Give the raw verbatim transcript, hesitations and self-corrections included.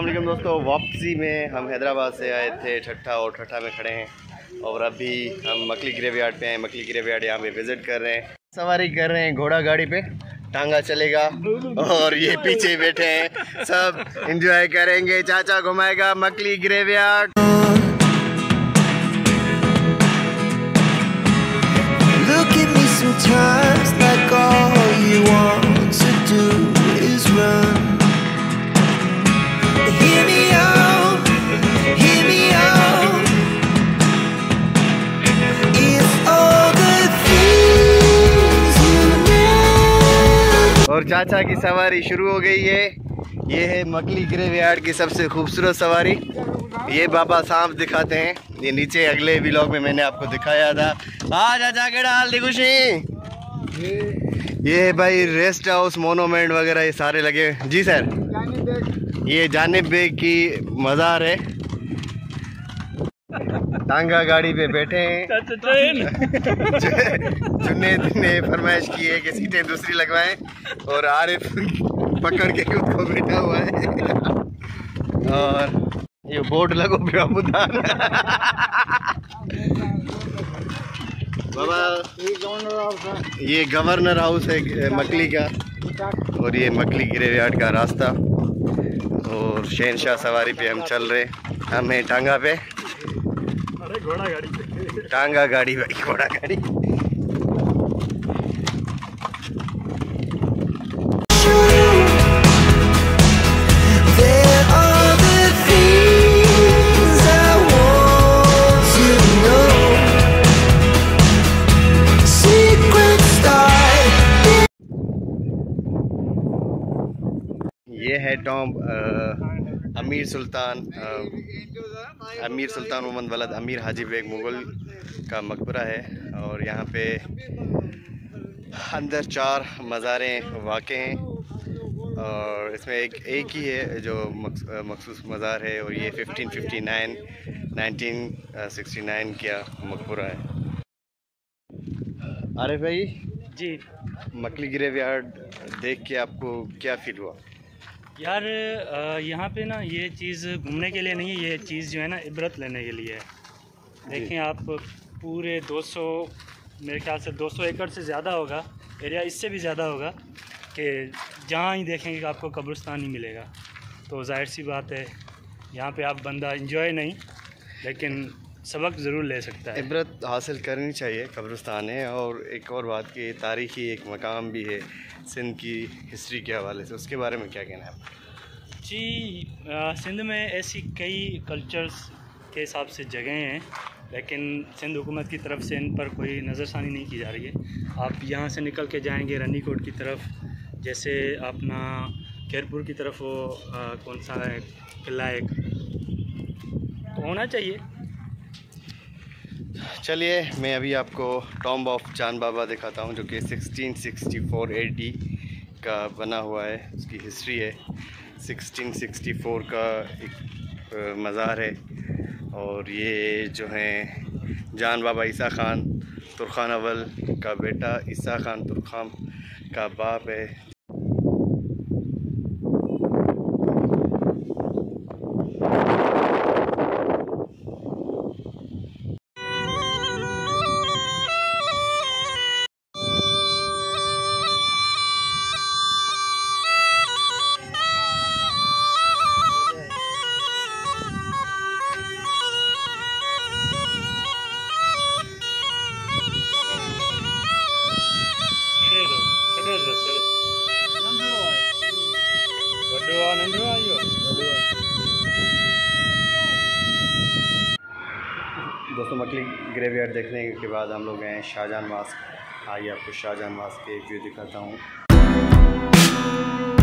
वालेकुम दोस्तों, वापसी में हम हैदराबाद से आए थे ठट्ठा और ठट्ठा में खड़े हैं और अभी हम मकली ग्रेवयार्ड पे आए। मकली ग्रेवयार्ड यहाँ पे विज़िट कर रहे हैं, सवारी कर रहे हैं घोड़ा गाड़ी पे, टांगा चलेगा और ये पीछे बैठे हैं, सब एंजॉय करेंगे। चाचा घुमाएगा Makli graveyard. Look at me sometimes like all you want to do is run. Hear me out, hear me out. It's all the things you know. और चाचा की सवारी शुरू हो गई है। ये है मकली ग्रेवयार्ड की सबसे खूबसूरत सवारी। ये बाबा सांप दिखाते हैं, ये नीचे अगले व्लॉग में मैंने आपको दिखाया था। आ चाचा के डाल दी खुशी। ये भाई रेस्ट हाउस, मोनूमेंट वगैरह ये सारे लगे। जी सर, ये जानिब बेग की मज़ार है। टांगा गाड़ी पे बैठे हैं। जुनेद ने फरमाइश की है कि सीटें दूसरी लगवाएं और आरिफ पकड़ के खुद को बैठा हुआ है। और ये बोर्ड लगो ब्रह्मदान बाबा, ये गवर्नर हाउस है मकली का और ये मकली ग्रेवयार्ड का रास्ता। और शहनशाह सवारी पे हम चल रहे, हम हैं टांगा पे। अरे घोड़ा गाड़ी पे, टांगा गाड़ी भाई, घोड़ा गाड़ी। ये है टॉम अमीर सुल्तान अमीर सुल्तान मोहम्मद वलद अमीर हाजी बेग मुग़ल का मकबरा है। और यहाँ पे अंदर चार मज़ारें वाक़ हैं और इसमें एक एक ही है जो मखसूस मज़ार है और ये fifteen fifty nine nineteen sixty nine का मकबरा है। अरे भाई जी, मकली ग्रेवयार्ड देख के आपको क्या फील हुआ? यार यहाँ पे ना ये चीज़ घूमने के लिए नहीं है, ये चीज़ जो है ना इबरत लेने के लिए है। देखें आप, पूरे दो सौ मेरे ख्याल से दो सौ एकड़ से ज़्यादा होगा एरिया, इससे भी ज़्यादा होगा, कि जहाँ ही देखेंगे कि आपको कब्रिस्तान ही मिलेगा। तो जाहिर सी बात है यहाँ पे आप बंदा इंजॉय नहीं लेकिन सबक ज़रूर ले सकता है। इबरत हासिल करनी चाहिए, कब्रिस्तान है। और एक और बात कि तारीख़ी एक मकाम भी है सिंध की हिस्ट्री के हवाले से, उसके बारे में क्या कहना है आपका? जी, आ, सिंध में ऐसी कई कल्चर्स के हिसाब से जगहें हैं लेकिन सिंध हुकूमत की तरफ से इन पर कोई नज़रसानी नहीं की जा रही है। आप यहाँ से निकल के जाएंगे रनीकोट की तरफ, जैसे अपना खैरपुर की तरफ वो आ, कौन सा है किला एक, तो होना चाहिए। चलिए मैं अभी आपको टॉम्ब ऑफ जान बाबा दिखाता हूँ जो कि sixteen sixty four A D का बना हुआ है। उसकी हिस्ट्री है, सिक्सटीन सिक्सटी फोर का एक मज़ार है। और ये जो हैं जान बाबा ईसा खान तुर्खान अव्वल का बेटा, ईसा खान तुर्खान का बाप है। दोस्तों मकली ग्रेवयार्ड देखने के बाद हम लोग गए शाहजहां मास्क। आइए आपको शाहजहां मास्क के एक व्यू दिखाता हूँ।